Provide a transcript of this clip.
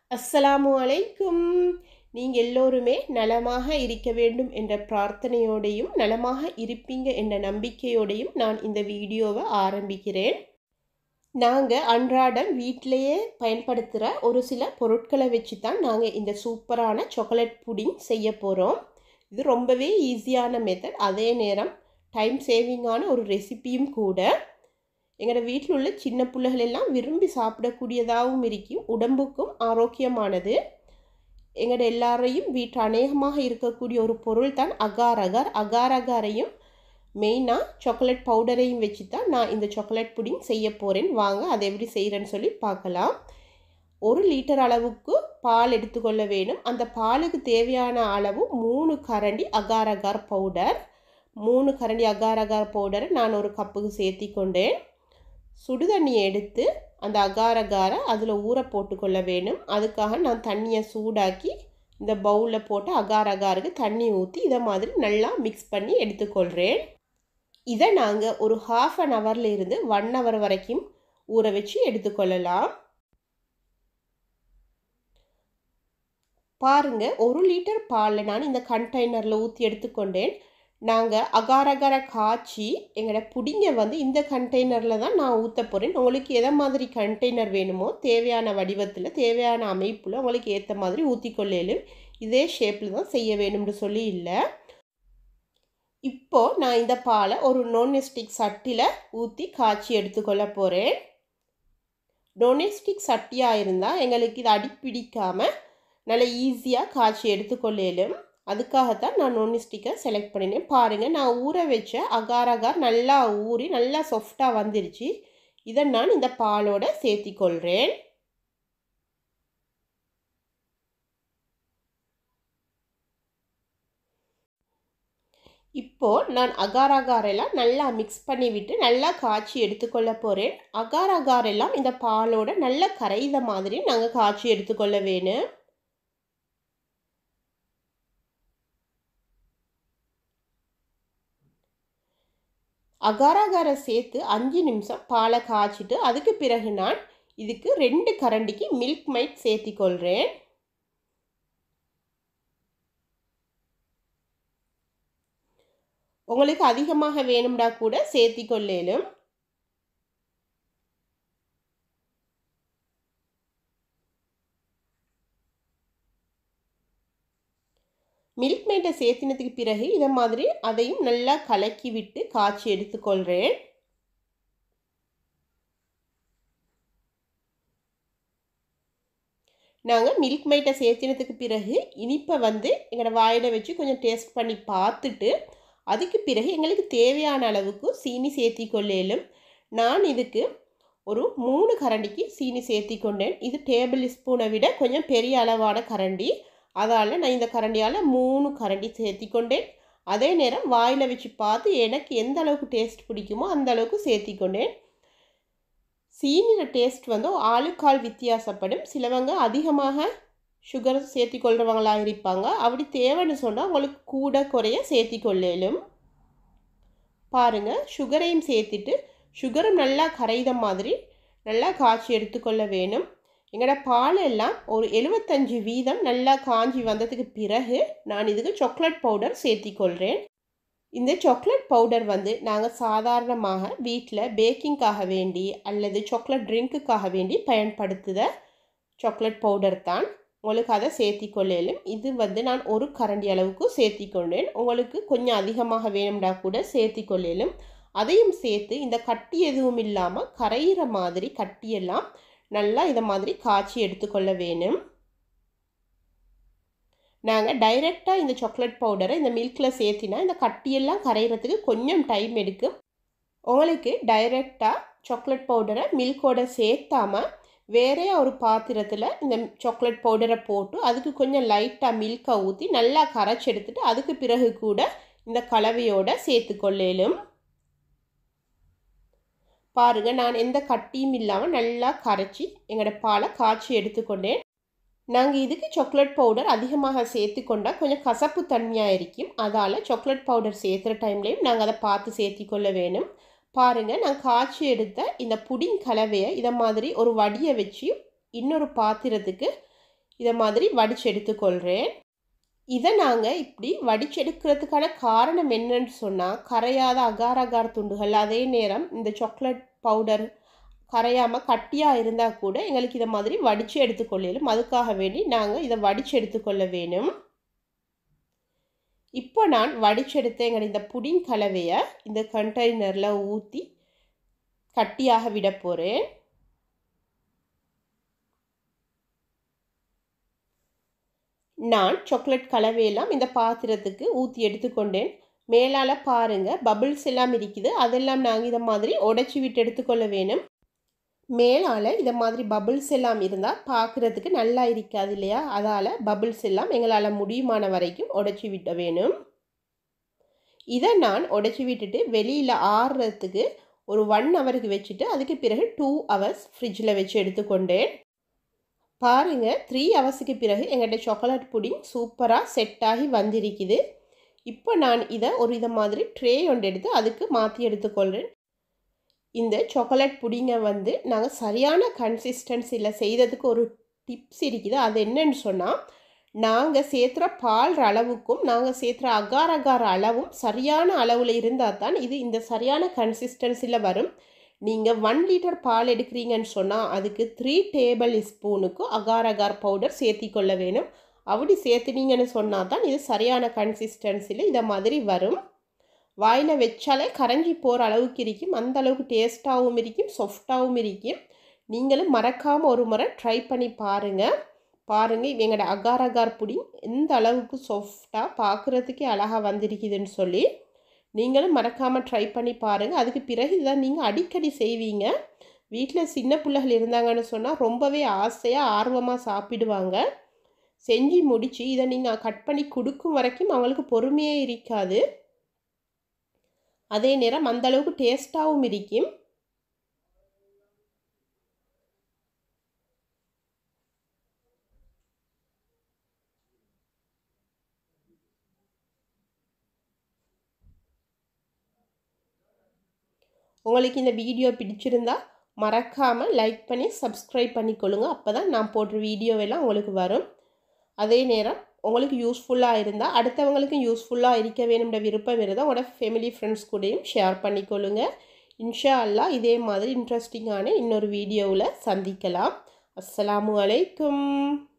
அஸ்ஸலாமு அலைக்கும். நீங்க எல்லோருமே நலமாக இருக்க வேண்டும் என்ற பிரார்த்தனையோடையும், நலமாக இருப்பீங்க என்ற நம்பிக்கையோடையும் நான் இந்த வீடியோவை ஆரம்பிக்கிறேன். நாங்க அன்றாடம் வீட்டிலேயே பயன்படுத்துகிற ஒரு சில பொருட்களை வச்சு தான் நாங்கள் இந்த சூப்பரான சாக்லேட் புடிங் செய்ய போகிறோம். இது ரொம்பவே ஈஸியான மெத்தட், அதே நேரம் டைம் சேவிங்கான ஒரு ரெசிபியும் கூட. எங்களோட வீட்டில் உள்ள சின்ன பிள்ளைகள் எல்லாம் விரும்பி சாப்பிடக்கூடியதாகவும் இருக்கும், உடம்புக்கும் ஆரோக்கியமானது. எங்களோட எல்லாரையும் வீட்டு அநேகமாக இருக்கக்கூடிய ஒரு பொருள் தான் அகார் அகார். அகார் அகாரையும் மெயினாக சாக்லேட் பவுடரையும் வச்சு தான் நான் இந்த சாக்லேட் புடிங் செய்ய போகிறேன். வாங்க அதை எப்படி செய்கிறேன்னு சொல்லி பார்க்கலாம். 1 லிட்டர் அளவுக்கு பால் எடுத்துக்கொள்ள வேணும். அந்த பாலுக்கு தேவையான அளவு 3 கரண்டி அகார் அகார் பவுடர். 3 கரண்டி அகார் அகார் பவுடரை நான் ஒரு கப்புக்கு சேர்த்தி கொண்டேன். சுடுதண்ணியை எடுத்து அந்த அகார் அகாரை அதில் ஊற போட்டுக்கொள்ள வேணும். அதுக்காக நான் தண்ணியை சூடாக்கி இந்த பவுலில் போட்டு அகார் அகாருக்கு தண்ணி ஊற்றி இதை மாதிரி நல்லா மிக்ஸ் பண்ணி எடுத்துக்கொள்கிறேன். இதை நாங்கள் ஒரு 1/2 ஹவரில் இருந்து 1 ஹவர் வரைக்கும் ஊற வச்சு எடுத்துக்கொள்ளலாம். பாருங்கள், 1 லிட்டர் பாலில் நான் இந்த கண்டெய்னரில் ஊற்றி எடுத்துக்கொண்டேன். நாங்கள் அகார் அகாரை காய்ச்சி எங்களோட புடிங்கை இந்த கண்டெய்னரில் தான் நான் ஊற்ற போகிறேன். உங்களுக்கு எதை மாதிரி கண்டெய்னர் வேணுமோ தேவையான வடிவத்தில், தேவையான அமைப்பில் உங்களுக்கு ஏற்ற மாதிரி ஊற்றிக்கொள்ளலும். இதே ஷேப்பில் தான் செய்ய வேணும்னு சொல்லி இல்லை. இப்போது நான் இந்த பாலை ஒரு நான்ஸ்டிக் சட்டியில் ஊற்றி காய்ச்சி எடுத்துக்கொள்ள போகிறேன். நான்ஸ்டிக் சட்டியாக இருந்தால் எங்களுக்கு இது அடிப்பிடிக்காமல் நல்லா ஈஸியாக காய்ச்சி எடுத்துக்கொள்ளலும். அதுக்காகத்தான் நான் நான்ஸ்டிக்கை செலக்ட் பண்ணினேன். பாருங்கள், நான் ஊற வச்ச அகார் அகார் நல்லா ஊறி நல்லா சாஃப்டாக வந்துருச்சு. இதை நான் இந்த பாலோட சேர்த்திக்கொள்கிறேன். இப்போது நான் அகார் அகாரெல்லாம் நல்லா மிக்ஸ் பண்ணி விட்டு நல்லா காய்ச்சி எடுத்துக்கொள்ள போகிறேன். அகார் அகாரெல்லாம் இந்த பாலோட நல்லா கரைந்த மாதிரி நாங்கள் காய்ச்சி எடுத்துக்கொள்ள வேணும். அகார் அகாரை சேர்த்து 5 நிமிஷம் பாலை காய்ச்சிட்டு அதுக்கு பிறகு நான் இதுக்கு 2 கரண்டிக்கு மில்க் மைட் சேர்த்திக்கொள்கிறேன். உங்களுக்கு அதிகமாக வேணும்னா கூட சேர்த்திக்கொள்ளலும். மில்க் மைட்டை சேர்த்தினதுக்கு பிறகு இதை மாதிரி அதையும் நல்லா கலக்கி விட்டு காய்ச்சி எடுத்துக்கொள்கிறேன். நாங்கள் மில்க் மைட்டை சேர்த்தினதுக்கு பிறகு இனிப்பை எங்களோட வாயில் வச்சு கொஞ்சம் டேஸ்ட் பண்ணி பார்த்துட்டு அதுக்கு பிறகு எங்களுக்கு தேவையான அளவுக்கு சீனி சேர்த்திக்கொள்ளலும். நான் இதுக்கு ஒரு 3 கரண்டிக்கு சீனி சேர்த்திக்கொண்டேன். இது டேபிள் ஸ்பூனை விட கொஞ்சம் பெரிய அளவான கரண்டி, அதால் நான் இந்த கரண்டியால் 3 கரண்டி சேர்த்திக்கொண்டேன். அதே நேரம் வாயில் வச்சு பார்த்து எனக்கு எந்த அளவுக்கு டேஸ்ட் பிடிக்குமோ அந்த அளவுக்கு சேர்த்திக்கொண்டேன். சீனியோட டேஸ்ட் ஆளுக்கால் வித்தியாசப்படும். சிலவங்க அதிகமாக சுகர் சேர்த்திக்கொள்கிறவங்களாக இருப்பாங்க. அப்படி தேவைன்னு சொன்னால் உங்களுக்கு கூட குறைய சேர்த்திக்கொள்ளலும். பாருங்கள், சுகரையும் சேர்த்துட்டு சுகரும் நல்லா கரைந்த மாதிரி நல்லா காய்ச்சி எடுத்துக்கொள்ள வேணும். எங்களோட பால் எல்லாம் ஒரு 75% நல்லா காஞ்சி வந்ததுக்கு பிறகு நான் இதுக்கு சாக்லேட் பவுடர் சேர்த்திக்கொள்கிறேன். இந்த சாக்லேட் பவுடர் நாங்கள் சாதாரணமாக வீட்டில் பேக்கிங்காக வேண்டி அல்லது சாக்லேட் ட்ரிங்க்குக்காக வேண்டி பயன்படுத்துகிற சாக்லேட் பவுடர் தான். உங்களுக்கு அதை சேர்த்திக்கொள்ளலும். இது நான் 1 கரண்டி அளவுக்கு சேர்த்திக்கொண்டேன். உங்களுக்கு கொஞ்சம் அதிகமாக வேணும்னா கூட சேர்த்திக்கொள்ளலும். அதையும் சேர்த்து இந்த கட்டி எதுவும் இல்லாமல் கரையிற மாதிரி கட்டியெல்லாம் நல்லா இதை மாதிரி காய்ச்சி எடுத்துக்கொள்ள வேணும். நாங்கள் டைரெக்டாக இந்த சாக்லேட் பவுடரை இந்த மில்கில் சேர்த்தினா இந்த கட்டியெல்லாம் கரைகிறதுக்கு கொஞ்சம் டைம் எடுக்கும். உங்களுக்கு டைரெக்டாக சாக்லேட் பவுடரை மில்கோட சேர்த்தாமல் வேறே ஒரு பாத்திரத்தில் இந்த சாக்லேட் பவுடரை போட்டு அதுக்கு கொஞ்சம் லைட்டாக மில்கை ஊற்றி நல்லா கரைச்சி எடுத்துட்டு அதுக்கு பிறகு கூட இந்த கலவையோடு சேர்த்துக்கொள்ளலும். பாருங்கள், நான் எந்த கட்டியும் இல்லாமல் நல்லா கரைச்சி எங்களோட பாலை காய்ச்சி எடுத்துக்கொண்டேன். நாங்கள் இதுக்கு சாக்லேட் பவுடர் அதிகமாக சேர்த்துக்கொண்டால் கொஞ்சம் கசப்பு தன்மையாக இருக்கும். அதால் சாக்லேட் பவுடர் சேர்த்துற டைம்லேயும் நாங்கள் அதை பார்த்து சேர்த்திக்கொள்ள வேணும். பாருங்கள், நான் காய்ச்சி எடுத்த இந்த புடிங் கலவையை இதை மாதிரி ஒரு வடியை வச்சு இன்னொரு பாத்திரத்துக்கு இதை மாதிரி வடித்து எடுத்துக்கொள்கிறேன். இதை நாங்கள் இப்படி வடிச்செடுக்கிறதுக்கான காரணம் என்னன்னு சொன்னால், கரையாத அகார் அகார் துண்டுகள், அதே நேரம் இந்த சாக்லேட் பவுடர் கரையாமல் கட்டியாக இருந்தால் கூட எங்களுக்கு இதை மாதிரி வடித்து எடுத்துக்கொள்ளலும். அதுக்காக வேண்டி நாங்கள் இதை வடித்து எடுத்துக்கொள்ள வேணும். இப்போ நான் வடிச்செடுத்த எங்கள் இந்த புடிங் கலவையை இந்த கண்டெய்னரில் ஊற்றி கட்டியாக விட போகிறேன். நான் சாக்லேட் கலவையெல்லாம் இந்த பாத்திரத்துக்கு ஊற்றி எடுத்துக்கொண்டேன். மேலால் பாருங்கள் பபிள்ஸ் எல்லாம் இருக்குது. அதெல்லாம் நாங்கள் இதை மாதிரி உடைச்சி விட்டு எடுத்துக்கொள்ள வேணும். மேலால் இதை மாதிரி பபிள்ஸ் எல்லாம் இருந்தால் பார்க்குறதுக்கு நல்லா இருக்காது இல்லையா? அதால் பபிள்ஸ் எல்லாம் எங்களால் முடியுமான வரைக்கும் உடைச்சி விட்ட வேணும். இதை நான் உடைச்சி விட்டுட்டு வெளியில் ஆறுறதுக்கு ஒரு 1 ஹவருக்கு வச்சுட்டு அதுக்கு பிறகு 2 ஹவர்ஸ் ஃப்ரிட்ஜில் வச்சு எடுத்துக்கொண்டேன். பாருங்கள் 3 ஹவர்ஸுக்கு பிறகு எங்கள்கிட்ட சாக்லேட் புடிங் சூப்பராக செட் ஆகி வந்திருக்குது. இப்போ நான் இதை ஒரு இதை மாதிரி ட்ரே ஒன்று எடுத்து அதுக்கு மாற்றி எடுத்துக்கொள்கிறேன். இந்த சாக்லேட் புடிங்கை வந்து நாங்கள் சரியான கன்சிஸ்டன்சியில் செய்கிறதுக்கு ஒரு டிப்ஸ் இருக்குது. அது என்னன்னு சொன்னால், நாங்கள் சேர்த்துற பால் அளவுக்கும் நாங்கள் சேர்த்துற அகார் அகார் அளவும் சரியான அளவில் இருந்தால் தான் இது இந்த சரியான கன்சிஸ்டன்சியில் வரும். நீங்கள் 1 லிட்டர் பால் எடுக்கிறீங்கன்னு சொன்னால் அதுக்கு 3 டேபிள் ஸ்பூனுக்கு அகார் அகார் பவுடர் சேர்த்திக்கொள்ள வேணும். அப்படி சேர்த்துனீங்கன்னு சொன்னால் தான் இது சரியான கன்சிஸ்டன்சியில் இதை மாதிரி வரும். வாயில் வச்சாலே கரைஞ்சி போகிற அளவுக்கு இருக்கும். அந்த அளவுக்கு டேஸ்ட்டாகவும் இருக்கும், சாஃப்டாகவும் இருக்கும். நீங்களும் மறக்காமல் ஒரு முறை ட்ரை பண்ணி பாருங்கள். எங்களோட அகார் அகார் புடிங் எந்த அளவுக்கு சாஃப்டாக பார்க்குறதுக்கே அழகாக வந்திருக்குதுன்னு சொல்லி நீங்களும் மறக்காமல் ட்ரை பண்ணி பாருங்கள். அதுக்கு பிறகு இதான் நீங்கள் அடிக்கடி செய்வீங்க. வீட்டில் சின்ன பிள்ளைகள் இருந்தாங்கன்னு சொன்னால் ரொம்பவே ஆசையாக ஆர்வமாக சாப்பிடுவாங்க. செஞ்சு முடித்து இதை நீங்கள் கட் பண்ணி கொடுக்கும் வரைக்கும் அவங்களுக்கு பொறுமையே இருக்காது. அதே நேரம் அந்தளவுக்கு டேஸ்ட்டாகவும் இருக்கும். உங்களுக்கு இந்த வீடியோ பிடிச்சிருந்தா மறக்காமல் லைக் பண்ணி சப்ஸ்கிரைப் பண்ணிக்கொள்ளுங்க. அப்போ தான் நான் போடுற வீடியோவெல்லாம் உங்களுக்கு வரும். அதே நேரம் உங்களுக்கு யூஸ்ஃபுல்லாக இருந்தால் அடுத்தவங்களுக்கும் யூஸ்ஃபுல்லாக இருக்க வேணும்ன்ற விருப்பம் இருந்தால் உங்களோட ஃபேமிலி ஃப்ரெண்ட்ஸ் கூடயும் ஷேர் பண்ணிக்கொள்ளுங்க. இன்ஷா அல்லாஹ் இதே மாதிரி இன்ட்ரெஸ்டிங்கான இன்னொரு வீடியோவில் சந்திக்கலாம். அஸ்ஸலாமு அலைக்கும்.